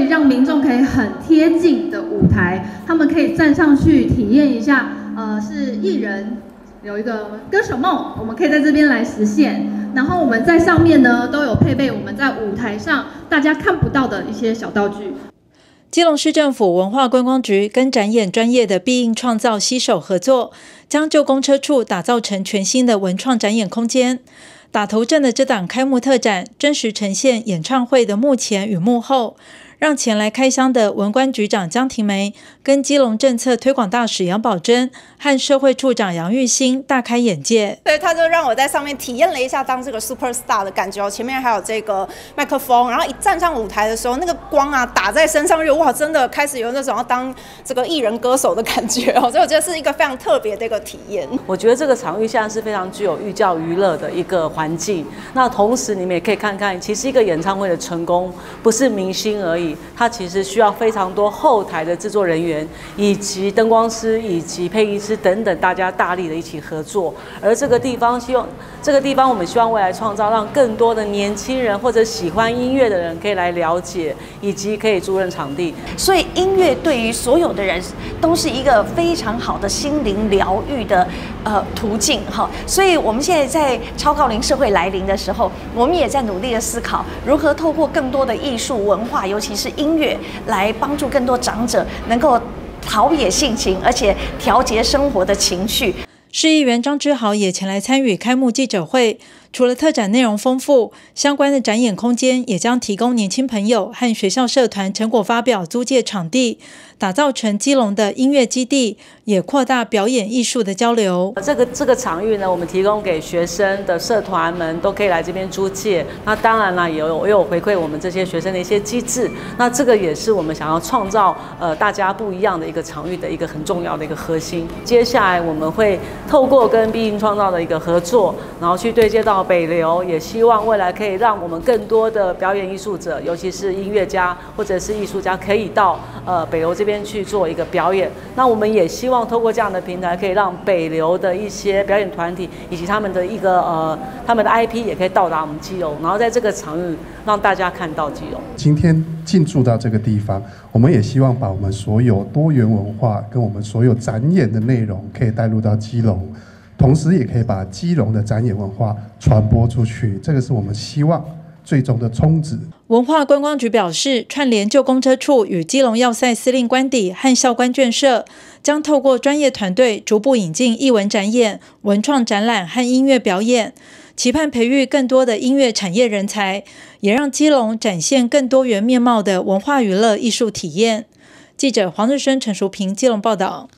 让民众可以很贴近的舞台，他们可以站上去体验一下，是艺人有一个歌手梦，我们可以在这边来实现。然后我们在上面呢都有配备我们在舞台上大家看不到的一些小道具。 基隆市政府文化观光局跟展演专业的必应创造携手合作，将旧公车处打造成全新的文创展演空间。打头阵的这档开幕特展，真实呈现演唱会的幕前与幕后，让前来开箱的文观局长江婷梅、跟基隆政策推广大使杨宝珍和社会处长杨玉兴大开眼界。 所以他就让我在上面体验了一下当这个 super star 的感觉哦。前面还有这个麦克风，然后一站上舞台的时候，那个光啊打在身上，哇，真的开始有那种要当这个艺人歌手的感觉哦。所以我觉得是一个非常特别的一个体验。 我觉得这个场域现在是非常具有寓教于乐的一个环境。那同时你们也可以看看，其实一个演唱会的成功不是明星而已，它其实需要非常多后台的制作人员，以及灯光师，以及配音师等等，大家大力的一起合作。而这个地方我们希望未来创造让更多的年轻人或者喜欢音乐的人可以来了解，以及可以租赁场地。 所以音乐对于所有的人都是一个非常好的心灵疗愈的途径哈。所以我们现在在超高龄社会来临的时候，我们也在努力的思考如何透过更多的艺术文化，尤其是音乐，来帮助更多长者能够陶冶性情，而且调节生活的情绪。 市议员张之豪也前来参与开幕记者会，除了特展内容丰富，相关的展演空间也将提供年轻朋友和学校社团成果发表租借场地，打造成基隆的音乐基地，也扩大表演艺术的交流。 这个场域呢，我们提供给学生的社团们都可以来这边租借。那当然啦，也有回馈我们这些学生的一些机制。那这个也是我们想要创造大家不一样的一个场域的一个很重要的一个核心。接下来我们会透过跟必应创造的一个合作，然后去对接到北流，也希望未来可以让我们更多的表演艺术者，尤其是音乐家或者是艺术家，可以到北流这边去做一个表演。那我们也希望透过这样的平台，可以让北流的一些表演团体以及他们的他们的 IP 也可以到达我们基隆，然后在这个场域让大家看到基隆。 今天进驻到这个地方，我们也希望把我们所有多元文化跟我们所有展演的内容可以带入到基隆。同时也可以把基隆的展演文化传播出去，这个是我们希望最终的宗旨。 文化观光局表示，串联旧公车处与基隆要塞司令官邸和校官眷舍，将透过专业团队逐步引进艺文展演、文创展览和音乐表演，期盼培育更多的音乐产业人才，也让基隆展现更多元面貌的文化娱乐艺术体验。记者黄日升、陈淑平基隆报道。